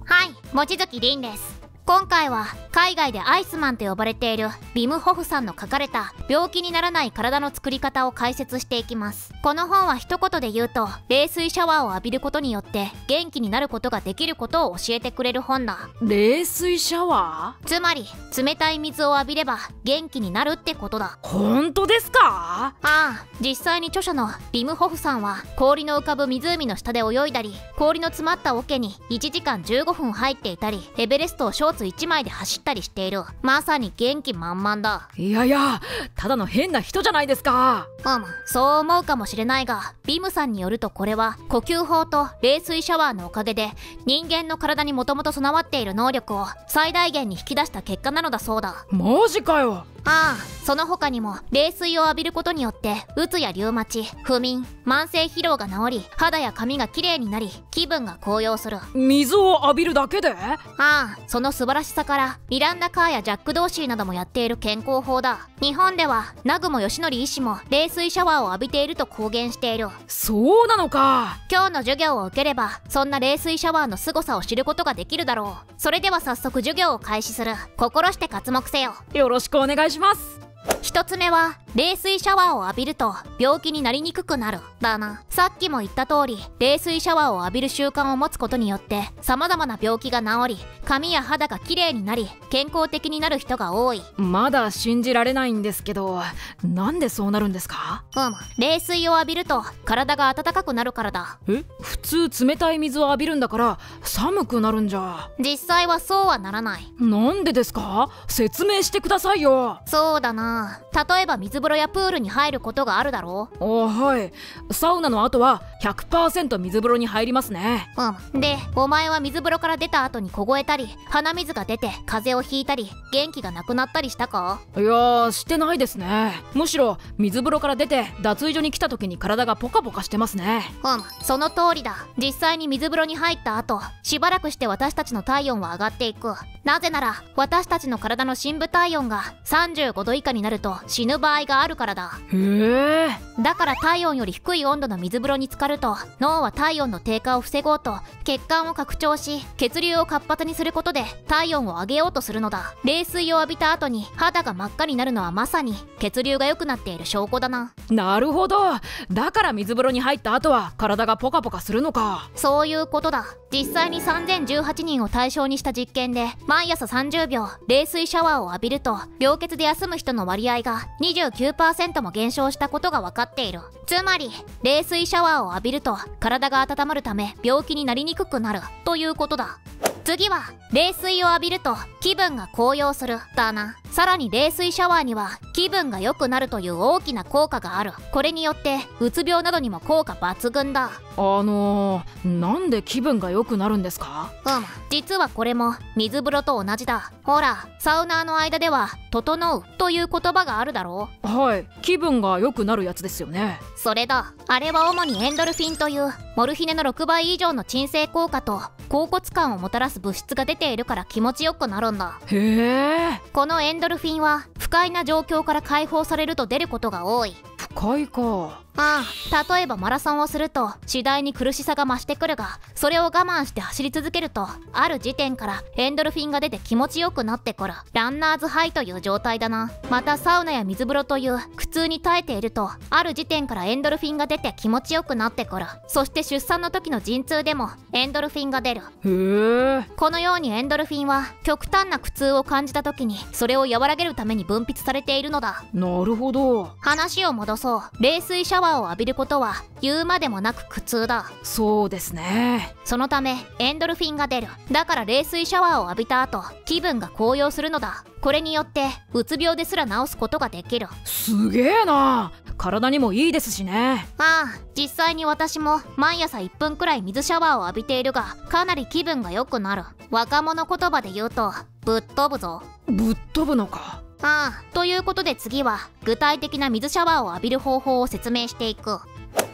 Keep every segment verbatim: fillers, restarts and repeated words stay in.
はい、望月凛です。今回は海外でアイスマンと呼ばれているビム・ホフさんの書かれた病気にならない体の作り方を解説していきます。この本は一言で言うと、冷水シャワーを浴びることによって元気になることができることを教えてくれる本だ。 冷水シャワーつまり冷たい水を浴びれば元気になるってことだ。 本当ですか？ ああ、実際に著者のビム・ホフさんは氷の浮かぶ湖の下で泳いだり、氷の詰まった桶にいちじかんじゅうごふん入っていたり、エベレストをショーツいちまいで走ったりしている。まさに元気満々だ。 いやいや、ただの変な人じゃないですか。 うん、そう思うかもしれないが、ビムさんによるとこれは呼吸法と冷水シャワーのおかげで人間の体にもともと備わっている能力を最大限に引き出した結果なのだそうだ。 マジかよ。 ああ、その他にも冷水を浴びることによってうつやリウマチ、不眠、慢性疲労が治り、肌や髪がきれいになり、気分が高揚する。 水を浴びるだけで？ ああ、その素晴らしさからミランダ・カーやジャック・ドーシーなどもやっている健康法だ。日本では南雲義則医師も冷水シャワーを浴びていると公言している。 そうなのか。 今日の授業を受ければそんな冷水シャワーの凄さを知ることができるだろう。それでは早速授業を開始する。心して刮目せよ。 よろしくお願いします。 一つ目は冷水シャワーを浴びると病気になりにくくなるだな。さっきも言った通り、冷水シャワーを浴びる習慣を持つことによって様々な病気が治り、髪や肌がきれいになり、健康的になる人が多い。 まだ信じられないんですけど、なんでそうなるんですか？ うん、冷水を浴びると体が温かくなるからだ。 え、普通冷たい水を浴びるんだから寒くなるんじゃ。 実際はそうはならない。 なんでですか？説明してくださいよ。 そうだな、例えば水風呂やプールに入ることがあるだろう。 おはい、サウナの後は ひゃくパーセント 水風呂に入りますね。 うん、でお前は水風呂から出た後に凍えたり、鼻水が出て風邪をひいたり、元気がなくなったりしたか？ いやー、してないですね。むしろ水風呂から出て脱衣所に来た時に体がポカポカしてますね。 うん、その通りだ。実際に水風呂に入った後、しばらくして私たちの体温は上がっていく。なぜなら私たちの体の深部体温がさんじゅうごど以下になると死ぬ場合があるからだ。 へえ。 だから体温より低い温度の水風呂に浸かると、脳は体温の低下を防ごうと血管を拡張し、血流を活発にすることで体温を上げようとするのだ。冷水を浴びた後に肌が真っ赤になるのはまさに血流が良くなっている証拠だな。 なるほど。だから水風呂に入った後は体がポカポカするのか。 そういうことだ。実際にさんぜんじゅうはちにんを対象にした実験で、毎朝さんじゅうびょう冷水シャワーを浴びると病欠で休む人の割合が にじゅうきゅうパーセント も減少したことが分かっている。つまり冷水シャワーを浴びると体が温まるため病気になりにくくなるということだ。次は冷水を浴びると気分が高揚するだな。さらに冷水シャワーには気分が良くなるという大きな効果がある。これによってうつ病などにも効果抜群だ。 あのー、なんで気分が良くなるんですか？ うん、実はこれも水風呂と同じだ。ほら、サウナーの間では「整う」という言葉があるだろう。 はい、気分が良くなるやつですよね。 それだ。あれは主にエンドルフィンというモルヒネのろくばい以上の鎮静効果と恍惚感をもたらす物質が出ているから気持ちよくなるんだ。 へえ。 このエンドルフィンは不快な状況から解放されると出ることが多い。 不快か。 ああ、例えばマラソンをすると次第に苦しさが増してくるが、それを我慢して走り続けるとある時点からエンドルフィンが出て気持ちよくなってくる。ランナーズハイという状態だな。またサウナや水風呂という苦痛に耐えていると、ある時点からエンドルフィンが出て気持ちよくなってくる。そして出産の時の陣痛でもエンドルフィンが出る。 へえ。 このようにエンドルフィンは極端な苦痛を感じた時にそれを和らげるために分泌されているのだ。 なるほど。 話を戻そう。冷水シャワーを浴びることは言うまでもなく苦痛だ。 そうですね。 そのためエンドルフィンが出る。だから冷水シャワーを浴びた後、気分が高揚するのだ。これによってうつ病ですら治すことができる。 すげえな。体にもいいですしね。 ああ、実際に私も毎朝いっぷんくらい水シャワーを浴びているが、かなり気分が良くなる。若者言葉で言うとぶっ飛ぶぞ。 ぶっ飛ぶのか。 ああ、ということで次は具体的な水シャワーを浴びる方法を説明していく。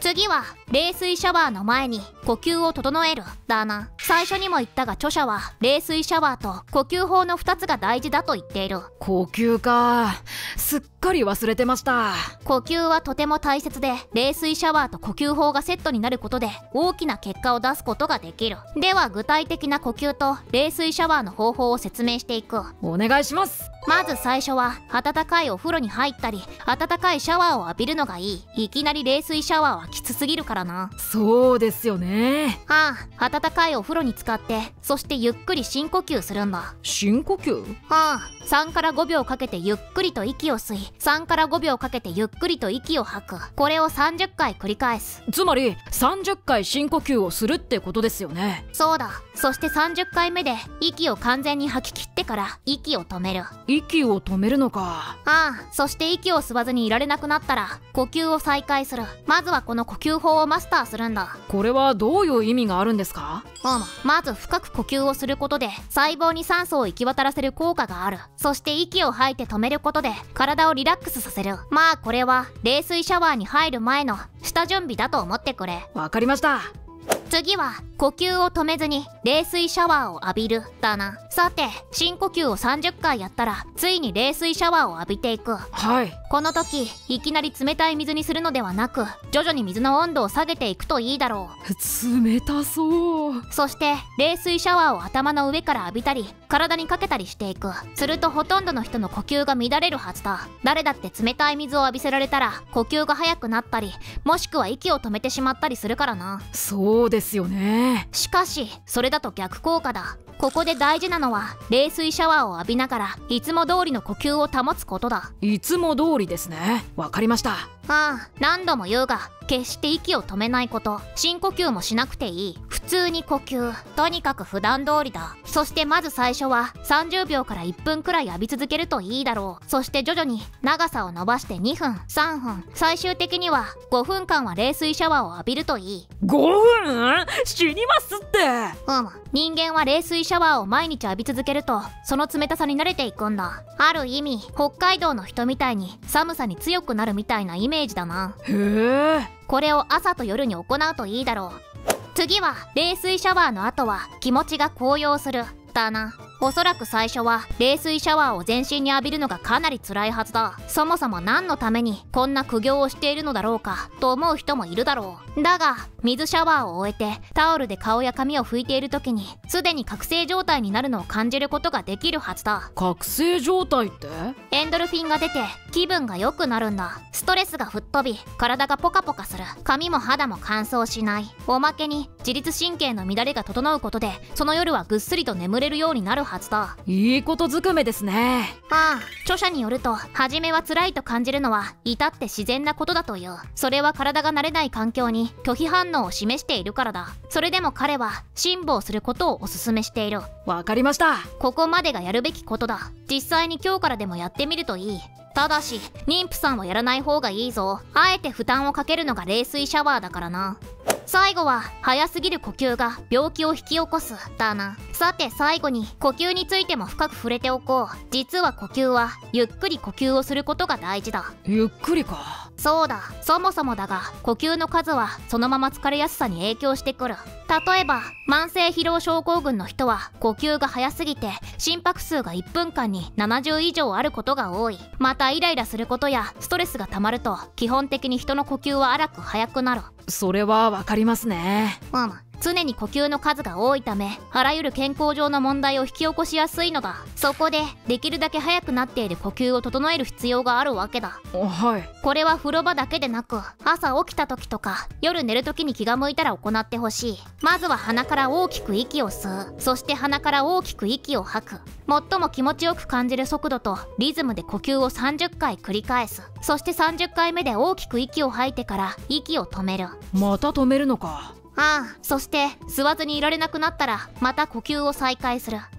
次は冷水シャワーの前に呼吸を整えるだな。最初にも言ったが著者は冷水シャワーと呼吸法のふたつが大事だと言っている。 呼吸か、すっかり忘れてました。 呼吸はとても大切で、冷水シャワーと呼吸法がセットになることで大きな結果を出すことができる。では具体的な呼吸と冷水シャワーの方法を説明していく。 お願いします。 まず最初は温かいお風呂に入ったり温かいシャワーを浴びるのがいい。いきなり冷水シャワーはきつすぎるからな。 そうですよね。 ああ、温かいお風呂に浸かって、そしてゆっくり深呼吸するんだ。 深呼吸？ ああ、さんからごびょうかけてゆっくりと息を吸い、さんからごびょうかけてゆっくりと息を吐く。これをさんじゅっかい繰り返す。 つまりさんじゅっかい深呼吸をするってことですよね。 そうだ。そしてさんじゅっかいめで息を完全に吐き切ってから息を止める。 息を止めるのか。 ああ、そして息を吸わずにいられなくなったら呼吸を再開する。まずはこの呼吸法をマスターするんだ。 これはどういう意味があるんですか？ うん、まず深く呼吸をすることで細胞に酸素を行き渡らせる効果がある。そして息を吐いて止めることで体をリラックスさせる。まあこれは冷水シャワーに入る前の下準備だと思ってくれ。 わかりました。 次は呼吸を止めずに冷水シャワーを浴びるだな。さて深呼吸をさんじゅっかいやったらついに冷水シャワーを浴びていく。 はい。 この時いきなり冷たい水にするのではなく徐々に水の温度を下げていくといいだろう。冷たそう。 そして冷水シャワーを頭の上から浴びたり体にかけたりしていく。するとほとんどの人の呼吸が乱れるはずだ。誰だって冷たい水を浴びせられたら呼吸が速くなったりもしくは息を止めてしまったりするからな。 そうですよね。 しかしそれだと逆効果だ。ここで大事なのは冷水シャワーを浴びながらいつも通りの呼吸を保つことだ。 いつも通りですね。わかりました。 ああ、何度も言うが決して息を止めないこと、深呼吸もしなくていい。普通に呼吸、とにかく普段通りだ。そしてまず最初はさんじゅうびょうからいっぷんくらい浴び続けるといいだろう。そして徐々に長さを伸ばしてにふん、さんぷん、最終的にはごふんかんは冷水シャワーを浴びるといい。 ごふん？死にますって。 うん、人間は冷水シャワーを毎日浴び続けるとその冷たさに慣れていくんだ。ある意味北海道の人みたいに寒さに強くなるみたいなイメージだな。 へえ。 これを朝と夜に行うといいだろう。次は冷水シャワーの後は気持ちが高揚するだな。おそらく最初は冷水シャワーを全身に浴びるのがかなり辛いはずだ。そもそも何のためにこんな苦行をしているのだろうかと思う人もいるだろう。だが水シャワーを終えてタオルで顔や髪を拭いている時にすでに覚醒状態になるのを感じることができるはずだ。 覚醒状態って？ エンドルフィンが出て気分が良くなるんだ。ストレスが吹っ飛び体がポカポカする。髪も肌も乾燥しない。おまけに自律神経の乱れが整うことでその夜はぐっすりと眠れるようになるはずだ。 いいことずくめですね。 ああ、著者によると初めは辛いと感じるのは至って自然なことだという。それは体が慣れない環境に拒否反応を示しているからだ。それでも彼は辛抱することをおすすめしている。 わかりました。 ここまでがやるべきことだ。実際に今日からでもやってみるといい。ただし妊婦さんはやらない方がいいぞ。あえて負担をかけるのが冷水シャワーだからな。最後は早すぎる呼吸が病気を引き起こすだな。さて最後に呼吸についても深く触れておこう。実は呼吸はゆっくり呼吸をすることが大事だ。 ゆっくりか。 そうだ。そもそもだが呼吸の数はそのまま疲れやすさに影響してくる。例えば慢性疲労症候群の人は呼吸が速すぎて心拍数がいっぷんかんにななじゅう以上あることが多い。またイライラすることやストレスがたまると基本的に人の呼吸は荒く速くなる。 それはわかりますね。 うん、常に呼吸の数が多いためあらゆる健康上の問題を引き起こしやすいのだ。そこでできるだけ速くなっている呼吸を整える必要があるわけだ。 はい。 これは風呂場だけでなく朝起きた時とか夜寝る時に気が向いたら行ってほしい。まずは鼻から大きく息を吸う。そして鼻から大きく息を吐く。最も気持ちよく感じる速度とリズムで呼吸をさんじゅっかい繰り返す。そしてさんじゅっかいめで大きく息を吐いてから息を止める。 また止めるのか。 ああ、そして吸わずにいられなくなったらまた呼吸を再開する。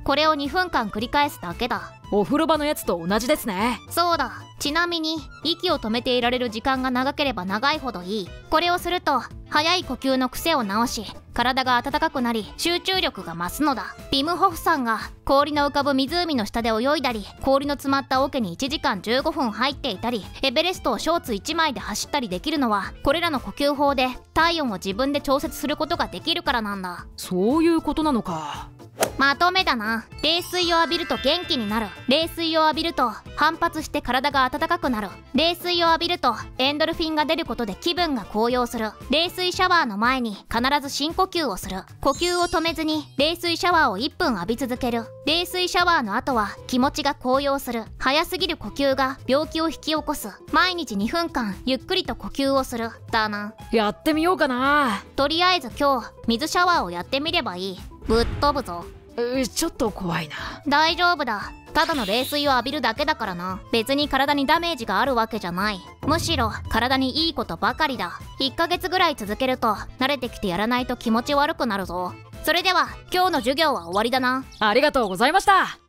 これをにふんかん繰り返すだけだ。 お風呂場のやつと同じですね。 そうだ。ちなみに息を止めていられる時間が長ければ長いほどいい。これをすると早い呼吸の癖を直し、体が温かくなり集中力が増すのだ。ビム・ホフさんが氷の浮かぶ湖の下で泳いだり、氷の詰まった桶にいちじかんじゅうごふん入っていたり、エベレストをショーツいちまいで走ったりできるのは、これらの呼吸法で体温を自分で調節することができるからなんだ。 そういうことなのか。 まとめだな。冷水を浴びると元気になる。冷水を浴びると反発して体が温かくなる。冷水を浴びるとエンドルフィンが出ることで気分が高揚する。冷水シャワーの前に必ず深呼吸をする。呼吸を止めずに冷水シャワーをいっぷん浴び続ける。冷水シャワーの後は気持ちが高揚する。早すぎる呼吸が病気を引き起こす。毎日にふんかんゆっくりと呼吸をする。だな。 やってみようかな。 とりあえず今日水シャワーをやってみればいい。ぶっ飛ぶぞ。 うちょっと怖いな。 大丈夫だ。ただの冷水を浴びるだけだからな。別に体にダメージがあるわけじゃない。むしろ体にいいことばかりだ。いっかげつぐらい続けると慣れてきてやらないと気持ち悪くなるぞ。それでは今日の授業は終わりだな。 ありがとうございました。